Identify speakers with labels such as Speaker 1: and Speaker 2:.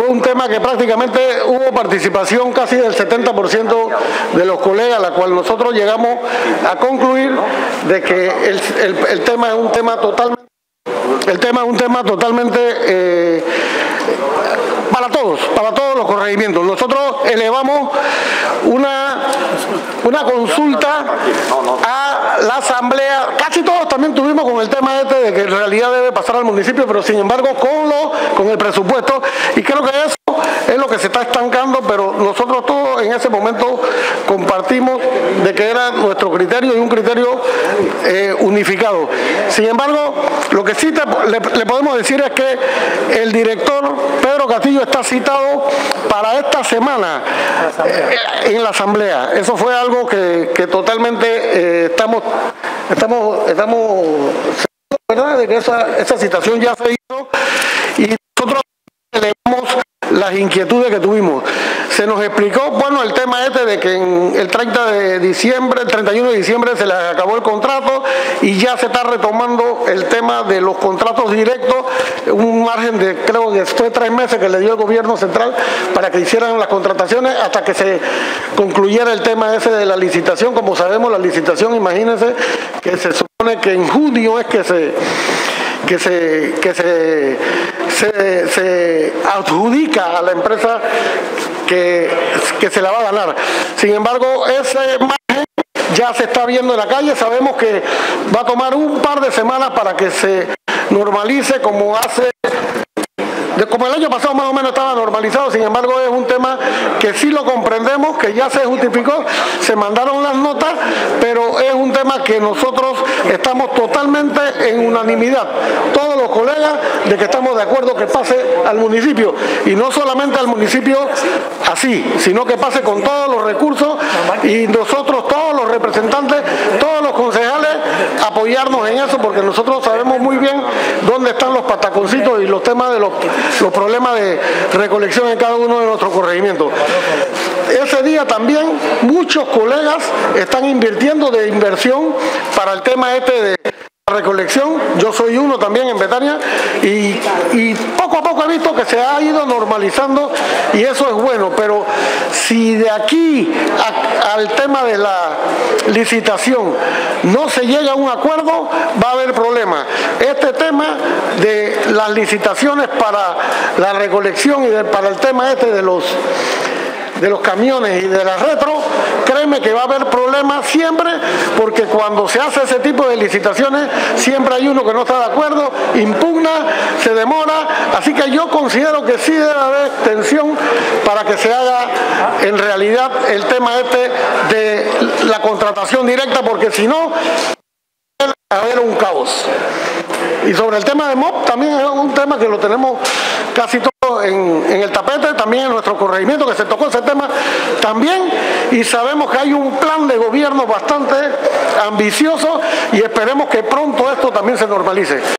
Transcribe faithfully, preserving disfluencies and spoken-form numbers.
Speaker 1: fue un tema que prácticamente hubo participación casi del setenta por ciento de los colegas, la cual nosotros llegamos a concluir de que el, el, el tema es un tema totalmente, el tema es un tema totalmente eh, para todos, para todos los corregimientos. Nosotros elevamos una, una consulta a la asamblea, casi todos también tuvimos con el tema este de que en realidad debe pasar al municipio, pero sin embargo con, lo, con el presupuesto, y creo que eso es lo que se está estancando, pero nosotros todos en ese momento compartimos de que era nuestro criterio y un criterio eh, unificado. Sin embargo, lo que sí te, le, le podemos decir es que el director Pedro Castillo está citado para esta semana eh, en la asamblea. Eso fue algo que, que totalmente eh, estamos, estamos, estamos, ¿verdad?, de que esa, esa citación ya se hizo, y nosotros elevamos las inquietudes que tuvimos. Se nos explicó, bueno, el tema este de que en el treinta de diciembre, el treinta y uno de diciembre se les acabó el contrato y ya se está retomando el tema de los contratos directos, un margen de, creo que fue tres meses que le dio el gobierno central para que hicieran las contrataciones hasta que se concluyera el tema ese de la licitación. Como sabemos, la licitación, imagínense que se supone que en junio es que se que se que se, se, se adjudica a la empresa que, que se la va a ganar. Sin embargo, ese margen ya se está viendo en la calle. Sabemos que va a tomar un par de semanas para que se normalice, como hace De, como el año pasado más o menos estaba normalizado. Sin embargo, es un tema que sí lo comprendemos, que ya se justificó, se mandaron las notas, pero es un tema que nosotros estamos totalmente en unanimidad, todos los colegas, de que estamos de acuerdo que pase al municipio, y no solamente al municipio así, sino que pase con todos los recursos, y nosotros, todos los representantes, todos los concejales, apoyarnos en eso, porque nosotros sabemos muy bien dónde están los pataconcitos y los temas de los los problemas de recolección en cada uno de nuestros corregimientos. Ese día también muchos colegas están invirtiendo de inversión para el tema este de recolección. Yo soy uno también en Betania, y, y poco a poco he visto que se ha ido normalizando, y eso es bueno, pero si de aquí a, al tema de la licitación no se llega a un acuerdo, va a haber problemas. Este tema de las licitaciones para la recolección y de, para el tema este de los de los camiones y de la retro, créeme que va a haber problemas siempre, porque cuando se hace ese tipo de licitaciones siempre hay uno que no está de acuerdo, impugna, se demora. Así que yo considero que sí debe haber tensión para que se haga en realidad el tema este de la contratación directa, porque si no va a haber un caos. Y sobre el tema de M O P, también es un tema que lo tenemos casi todo en, en el tapete, también en nuestro corregimiento, que se tocó ese tema también, y sabemos que hay un plan de gobierno bastante ambicioso, y esperemos que pronto esto también se normalice.